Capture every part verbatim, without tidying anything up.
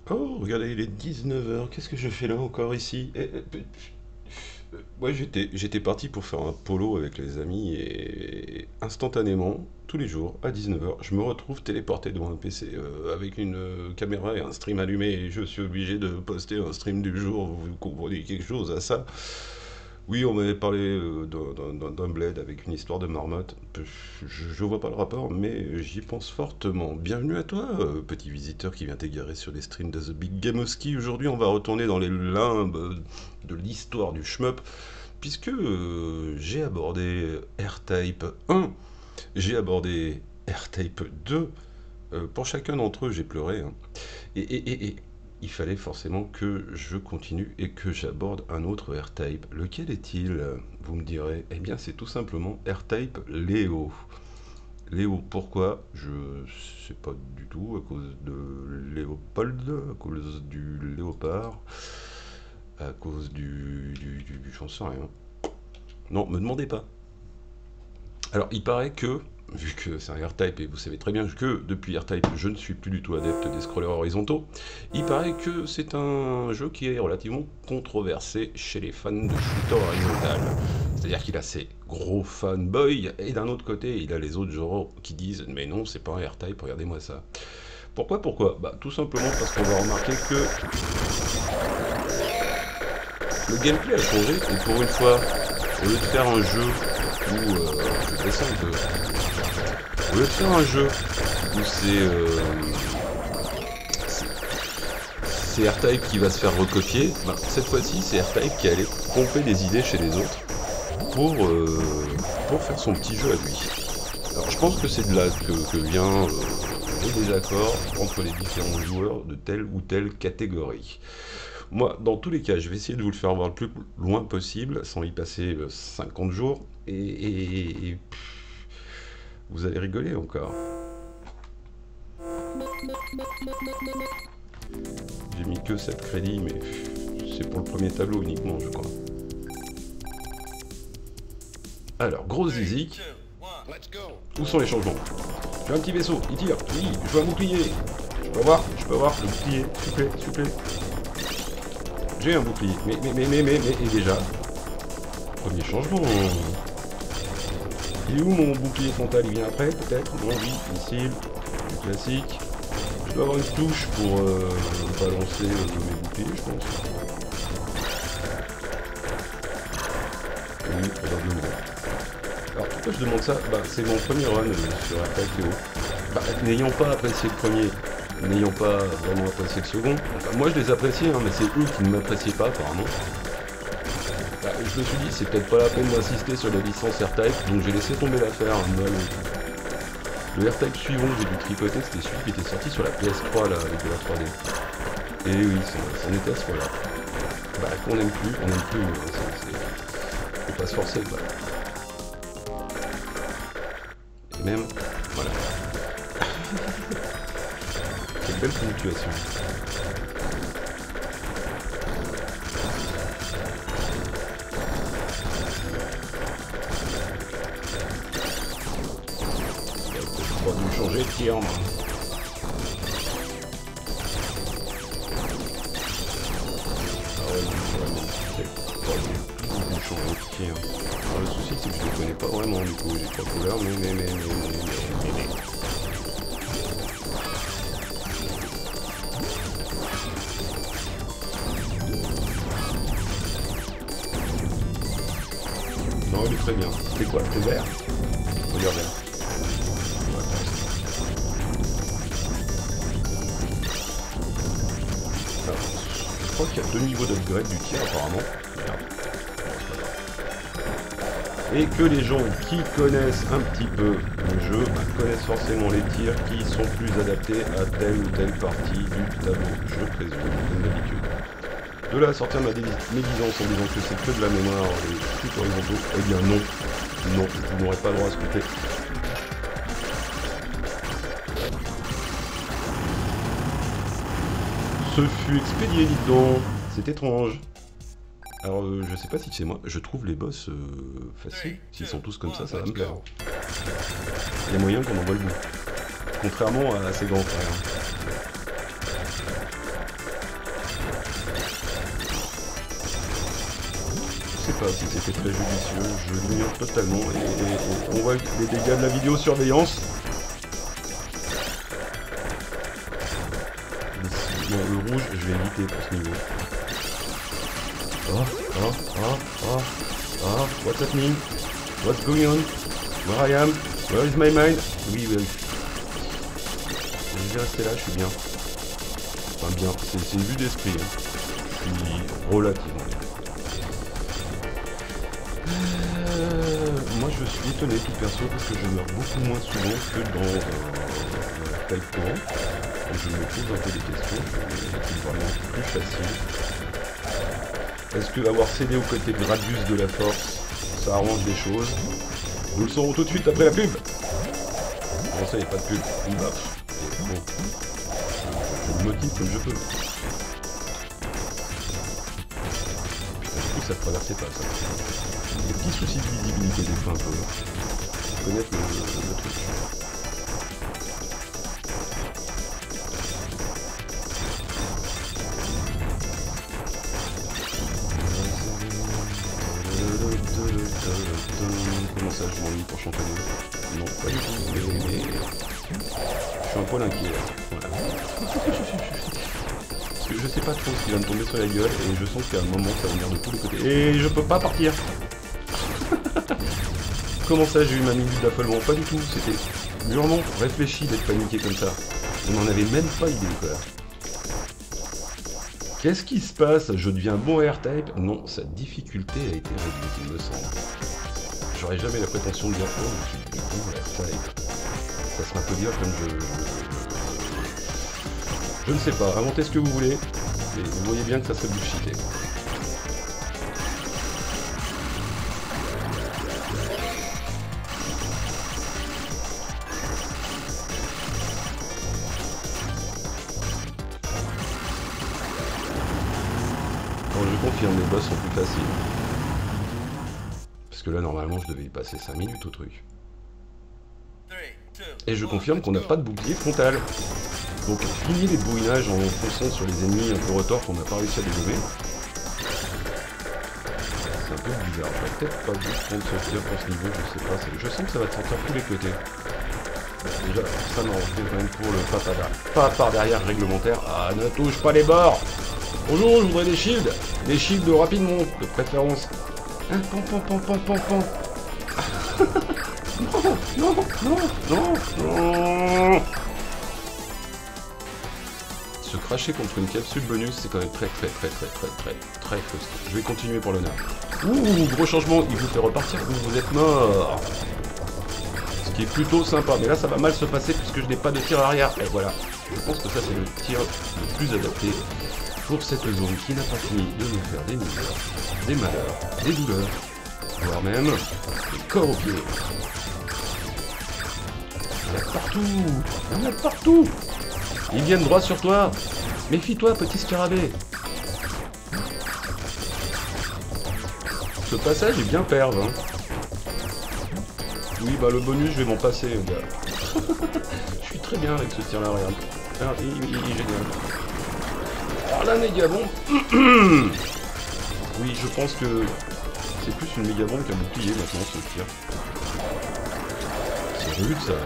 Oh, regardez, il est dix-neuf heures. Qu'est-ce que je fais là encore ici? Eh, eh, pe- euh, Moi, j'étais, j'étais parti pour faire un polo avec les amis et instantanément, tous les jours, à dix-neuf heures, je me retrouve téléporté devant un P C euh, avec une euh, caméra et un stream allumé et je suis obligé de poster un stream du jour. Vous comprenez quelque chose à ça? Oui, on m'avait parlé euh, d'un d'un- d'un bled avec une histoire de marmotte. Je, je vois pas le rapport, mais j'y pense fortement. Bienvenue à toi, euh, petit visiteur qui vient t'égarer sur les streams de The Big Game Ski. Aujourd'hui, on va retourner dans les limbes de l'histoire du shmup, puisque euh, j'ai abordé R-Type un, j'ai abordé R-Type deux. Euh, pour chacun d'entre eux, j'ai pleuré, hein. Et, et- et- et il fallait forcément que je continue et que j'aborde un autre R-Type. Lequel est-il? Vous me direz. Eh bien, c'est tout simplement R-Type Léo. Léo, pourquoi? Je sais pas du tout, à cause de Léopold, à cause du léopard, à cause du... du, du, du- j'en sais rien. Non, me demandez pas. Alors, il paraît que, vu que c'est un R-Type, et vous savez très bien que depuis R-Type, je ne suis plus du tout adepte des scrollers horizontaux, il paraît que c'est un jeu qui est relativement controversé chez les fans de shooter horizontal. C'est-à-dire qu'il a ses gros fanboys, et d'un autre côté, il a les autres genres qui disent « Mais non, c'est pas un R-Type, regardez-moi ça ». Pourquoi, pourquoi? Bah, tout simplement parce qu'on va remarquer que le gameplay a changé, et pour une fois, au lieu de faire un jeu où... Euh, je vais descendre de... Au lieu de faire un jeu où c'est euh, c'est R-Type qui va se faire recopier, ben, cette fois-ci c'est R-Type qui allait pomper des idées chez les autres pour, euh, pour faire son petit jeu à lui. Alors je pense que c'est de là que, que vient euh, le désaccord entre les différents joueurs de telle ou telle catégorie. Moi, dans tous les cas, je vais essayer de vous le faire voir le plus loin possible, sans y passer euh, cinquante jours, et, et- et, pff, vous allez rigoler encore. J'ai mis que sept crédits, mais c'est pour le premier tableau uniquement, je crois. Alors, gros zizik. Où sont les changements? Je veux un petit vaisseau, il tire. Oui, je veux un bouclier. Je peux avoir, je peux avoir le bouclier, s'il vous plaît, s'il vous plaît. J'ai un bouclier, mais, mais, mais, mais, mais, mais, et déjà. Premier changement. Il est où mon bouclier frontal? Il vient après, peut-être? Non, oui, missile, du classique. Je dois avoir une touche pour euh, balancer euh, mes boucliers, je pense. Oui, probablement. Alors pourquoi je demande ça? Bah c'est mon premier run euh, sur Attack Théo. Bah, n'ayant pas apprécié le premier, n'ayant pas vraiment apprécié le second, enfin, moi je les appréciais, hein, mais c'est eux qui ne m'appréciaient pas apparemment. Bah, je me suis dit c'est peut-être pas la peine d'insister sur la licence R-Type, donc j'ai laissé tomber l'affaire. Moi, le, le R-Type suivant que j'ai dû tripoter, c'était celui qui était sorti sur la P S trois là, avec de la trois D. Et oui, c'en était à ce point-là. Bah qu'on n'aime plus, on n'aime plus, euh, c'est... c'est- faut pas se forcer quoi. Et même, voilà. Quelle belle ponctuation. Il va peut-être pas nous changer de tir, moi. Ah ouais, non, vraiment, c'est pas du tout changer de tir. Alors le souci c'est que je les connais pas vraiment du coup, j'ai pas couleur, mais mais mais mais mais mais mais mais. Non, il est très bien. C'est quoi? C'est vert? Regarde vert. Ouais, alors, je crois qu'il y a deux niveaux d'upgrade du tir apparemment. Merde. Et que les gens qui connaissent un petit peu le jeu bah, connaissent forcément les tirs qui sont plus adaptés à telle ou telle partie du tableau, je présume, comme d'habitude. De là à sortir ma médisance en disant que c'est que de la mémoire, les trucs horizontaux, eh bien non, non, vous n'aurez pas le droit à scruter. Ce fut expédié, dites donc, c'est étrange. Alors, euh, je sais pas si c'est moi, je trouve les boss euh, faciles. S'ils sont tous comme ça, ça va me plaire. Il y a moyen qu'on en voit le bout. Contrairement à ses grands frères. pas si c'était très judicieux, je l'ignore totalement, et, et- et on voit les dégâts de la vidéosurveillance. Bon, le rouge, je vais éviter pour ce niveau. Oh, oh, oh, oh, oh, what's happening? What's going on? Where I am? Where is my mind? Oui, oui. Je vais rester là, je suis bien. Enfin bien, c'est c'est une vue d'esprit. Hein. Je suis relativement bien. Euh, moi je suis étonné tout perso parce que je meurs beaucoup moins souvent que dans euh, tel courant. Et je me pose un peu des questions. C'est vraiment plus facile. Est-ce que avoir cédé au côté Gradius de la force, ça arrange des choses? Nous le saurons tout de suite après la pub. Bon ça, il n'y a pas de pub. Bah, bon. Je me motive comme je peux. Putain, du coup ça traversait pas ça. Des petits soucis de visibilité des fois un peu. Faut connaître le, le, le truc. Comment ça, je m'ennuie pour chantonner? Non, pas du tout, mais, mais... je suis un poil inquiet là. Voilà. Parce que je sais pas trop ce qui va me tomber sur la gueule et je sens qu'à un moment ça va venir de tous les côtés. Et je peux pas partir. Comment ça, j'ai eu ma minute d'affolement? Pas du tout, c'était mûrement réfléchi d'être paniqué comme ça. On n'en avait même pas idée quoi. Qu'est-ce qui se passe? Je deviens bon R-Type? Non, sa difficulté a été réduite, il me semble. J'aurais jamais la prétention de dire oh, je suis bon R-Type. Ça sera un peu dire comme je... Je ne sais pas, inventez ce que vous voulez, mais vous voyez bien que ça serait bullshité. Quand je confirme, les boss sont plus faciles. Parce que là, normalement, je devais y passer cinq minutes au truc. Et je confirme qu'on n'a pas de bouclier frontal. Donc, fini les bourrinages en fonçant sur les ennemis un peu retors qu'on n'a pas réussi à dégommer. C'est un peu bizarre. Je vais peut-être pas juste prendre ce tir pour ce niveau, je sais pas. Je sens que ça va te sortir tous les côtés. Déjà, ça m'arrange quand même pour le pas par derrière. Pas par derrière réglementaire. Ah, ne touche pas les bords! Bonjour, je voudrais des shields. Des shields rapidement, de préférence. Hein, pan, pan, pan, pan, pan, pan. Non, non, non, non, non. Se cracher contre une capsule bonus, c'est quand même très, très, très, très, très, très, très frustrant. Je vais continuer pour l'honneur. Ouh, gros changement, il vous fait repartir ou vous êtes mort. Ce qui est plutôt sympa, mais là ça va mal se passer puisque je n'ai pas de tir arrière. Et voilà, je pense que ça c'est le tir le plus adapté pour cette zone qui n'a pas fini de nous faire des misères, des malheurs, des douleurs, voire même des corps aux pieds. Il y en a partout! Il y en a partout! Ils viennent droit sur toi! Méfie-toi, petit scarabée! Ce passage est bien perve, hein. Oui, bah le bonus, je vais m'en passer, les gars. Je suis très bien avec ce tir-là, regarde. Ah, il, il, il est génial. Oh, la méga bombe! Oui, je pense que c'est plus une méga bombe qu'un bouclier maintenant, ce tir. C'est rude, ça.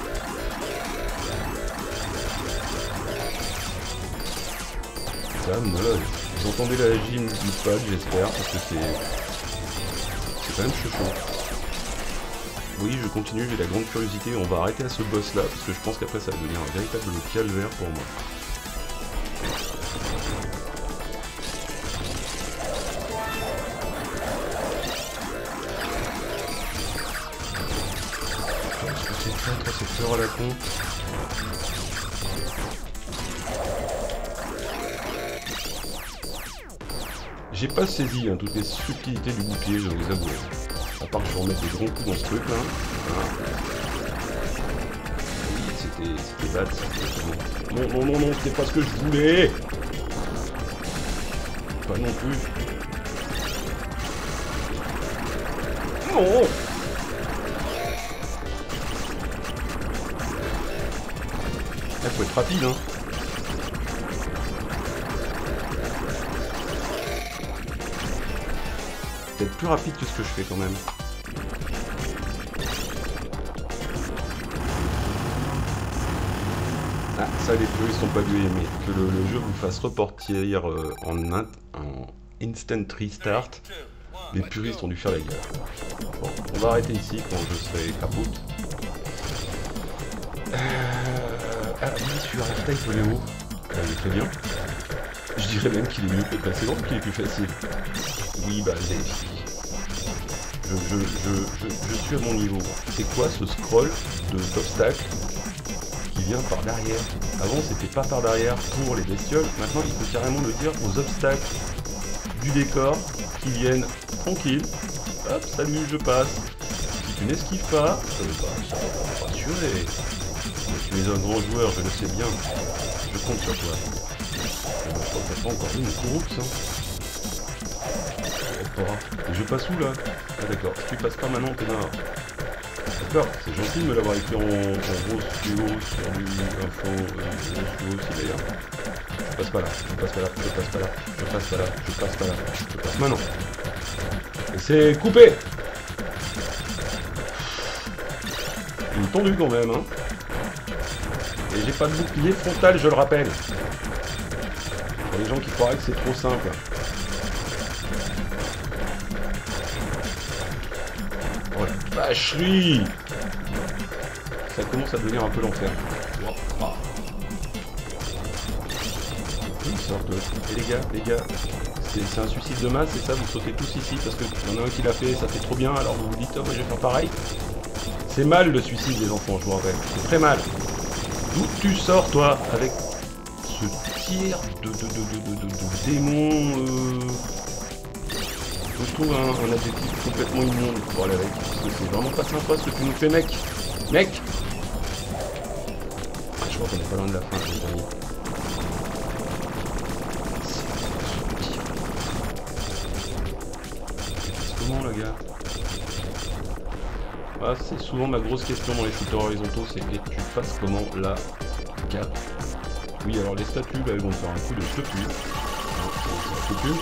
Dame, voilà. Vous entendez la gym du pad, j'espère, parce que c'est... C'est quand même chaud. Oui, je continue, j'ai la grande curiosité. On va arrêter à ce boss-là, parce que je pense qu'après ça va devenir un véritable calvaire pour moi. Est-ce que c'est traître, cette fleur à la con? J'ai pas saisi hein, toutes les subtilités du bouclier, je dois vous avouer. À part que je vais remettre des grands coups dans ce truc là. Voilà. Oui, c'était c'était bad ça. Non, non, non, non, c'était pas ce que je voulais. Pas non plus. Non. Il faut être rapide, hein. Peut-être plus rapide que ce que je fais quand même. Ah, ça les puristes sont pas dû aimer. Que le, le jeu vous fasse repartir euh, en, in en instant restart. Les puristes ont dû faire la gueule. Bon, on va arrêter ici quand je serai capote. Euh... Ah oui, sur Half-Life Léo, euh, il est très bien. Je dirais même qu'il est mieux que le précédent, qu'il est plus facile. Oui, bah, les filles. Je, je, je, je, je suis à mon niveau. C'est quoi ce scroll d'obstacles qui vient par derrière? Avant, c'était pas par derrière pour les bestioles. Maintenant, il peut carrément le dire aux obstacles du décor qui viennent tranquille. Hop, salut, je passe. Si tu n'esquives pas, euh, bah, ça va rassurer. Tu es un grand joueur, je le sais bien. Je compte sur toi. Je ne crois que t'as pas encore vu une course, hein. Et je passe où là? Ah d'accord, si tu passes pas maintenant, t'es mort. D'accord, c'est gentil de me l'avoir écrit en, en rose fluo sur du info euh, rose fluo aussi d'ailleurs. Je passe pas là, je passe pas là, je passe pas là, je passe pas là, je passe pas là, je passe maintenant. Et c'est coupé. Il est tendu quand même, hein. Et j'ai pas de bouclier frontal, je le rappelle. Pour les gens qui croiraient que c'est trop simple. Oh la vacherie! Ça commence à devenir un peu l'enfer. Oh. Ils sortent. Et les gars, les gars, c'est un suicide de masse, c'est ça? Vous sautez tous ici parce qu'il y en a un qui l'a fait, ça fait trop bien, alors vous vous dites, oh, moi je vais faire pareil. C'est mal le suicide des enfants, je vous rappelle. C'est très mal. D'où tu sors, toi, avec ce tir de, de, de, de, de, de démon euh... Je trouve un, un adjectif complètement immonde pour aller avec. Parce que c'est vraiment pas sympa ce que tu nous fais, mec. Mec ah, je crois qu'on est pas loin de la fin, les amis. C'est comment, le gars? Ah, c'est souvent ma grosse question dans les shooters horizontaux, c'est que tu fasses comment la cap. Oui, alors les statues, là, elles vont faire un coup de focus. Focus.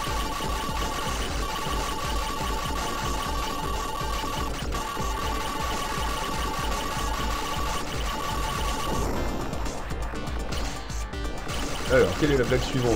Alors, quelle est la blague suivante?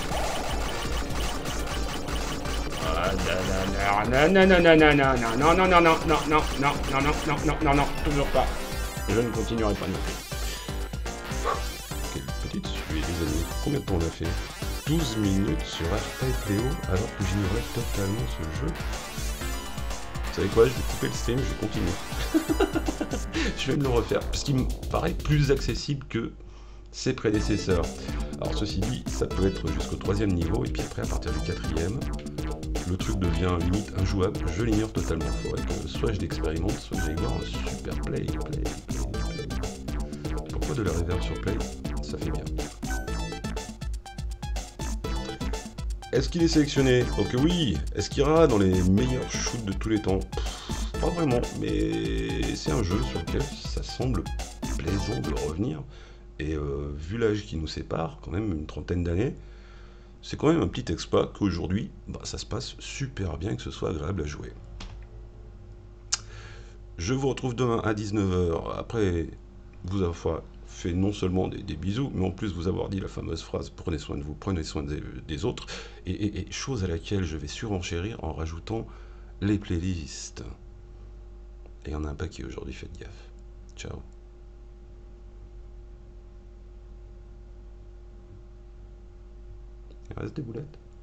Non, non, non, non, non, non, non, non, non, non, non, non, non, non, non, non, non, non, non, non, toujours pas. Je ne continuerai pas non plus. Quelle petite suite, les amis. Combien de temps on a fait? douze minutes sur Half-Life Léo, alors que j'ignorais totalement ce jeu. Vous savez quoi? Je vais couper le stream, je vais continuer. Je vais me le refaire, parce qu'il me paraît plus accessible que ses prédécesseurs. Alors ceci dit, ça peut être jusqu'au troisième niveau, et puis après, à partir du quatrième, le truc devient limite injouable. Je l'ignore totalement. Il faudrait que soit je l'expérimente, soit que j'aille voir un super play, play, play, play. Pourquoi de la reverb sur play? Ça fait bien. Est-ce qu'il est sélectionné? Ok oui. Est-ce qu'il ira dans les meilleurs shoots de tous les temps? Pff, pas vraiment, mais c'est un jeu sur lequel ça semble plaisant de revenir. Et euh, vu l'âge qui nous sépare, quand même une trentaine d'années, c'est quand même un petit exploit qu'aujourd'hui, bah, ça se passe super bien, que ce soit agréable à jouer. Je vous retrouve demain à dix-neuf heures, après vous avoir fait non seulement des, des bisous, mais en plus vous avoir dit la fameuse phrase « prenez soin de vous, prenez soin des, des autres », et, et, et chose à laquelle je vais surenchérir en rajoutant les playlists. Et il y en a un paquet aujourd'hui, faites gaffe. Ciao. Il reste des boulettes.